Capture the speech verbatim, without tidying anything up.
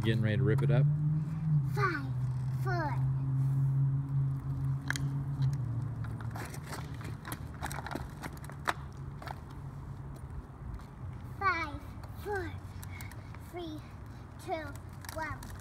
getting ready to rip it up? Five, four. Five, four, three, two, one.